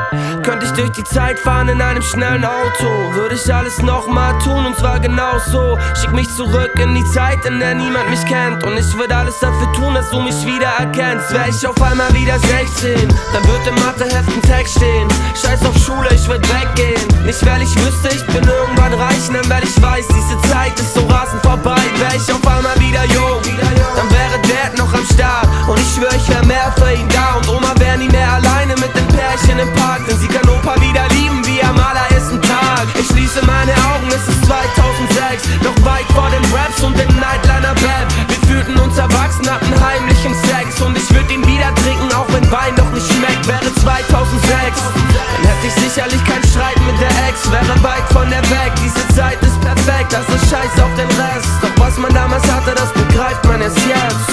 Könnte ich durch die Zeit fahren in einem schnellen Auto, würde ich alles nochmal tun und zwar genau so. Schick mich zurück in die Zeit, in der niemand mich kennt, und ich würde alles dafür tun, dass du mich wieder erkennst. Wär ich auf einmal wieder 16, dann wird im Matheheft ein Text stehen: Scheiß auf Schule, ich würd weggehen. Nicht weil ich wüsste, ich bin irgendwann reich, nein, weil ich weiß, diese Zeit ist so rasend vorbei. Wär ich auf einmal wieder jung, dann wäre Dad noch am Start, und ich schwör, ich wär mehr für ihn da, und Oma wär nie mehr alleine mit dem Pärchen im Park, denn sie kann Opa wieder lieben wie am allerersten Tag. Ich schließe meine Augen, es ist 2006, noch weit vor den Raps und dem Nightliner Bad. Wir fühlten uns erwachsen, hatten heimlichen Sex, und ich würd ihn wieder trinken, auch wenn Wein noch nicht schmeckt. Wäre 2006, dann hätte ich sicherlich keinen Streit mit der Ex, wäre weit von der weg. Diese Zeit ist perfekt, also scheiß auf den Rest. Doch was man damals hatte, das begreift man erst jetzt.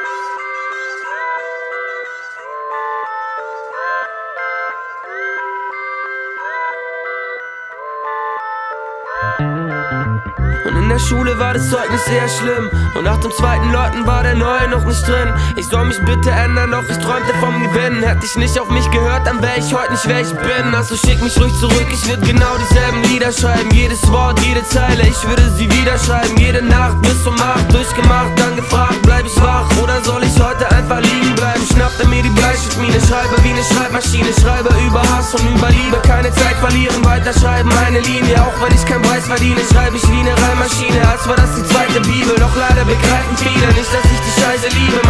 Und in der Schule war das Zeugnis sehr schlimm, und nach dem zweiten Leuten war der Neue noch nicht drin. Ich soll mich bitte ändern, doch ich träumte vom Gewinnen. Hätte ich nicht auf mich gehört, dann wär ich heute nicht wer ich bin. Also schick mich ruhig zurück, ich würd genau dieselben Lieder schreiben. Jedes Wort, jede Zeile, ich würde sie wieder schreiben. Jede Nacht bis um 8 durchgemacht, dann gefragt, bleib ich wach oder soll ich heute einfach liegen bleiben? Schnappte mir die Bleistiftmine, schreibe wie ne Schreibmaschine, schreibe über Hass und über Liebe. Keine Zeit verlieren, weiterschreiben, eine Linie, auch wenn ich keinen Preis verdiene, schreibe ich wie ne Reimmaschine, als war das die zweite Bibel. Doch leider begreifen viele nicht, dass ich die Scheiße liebe.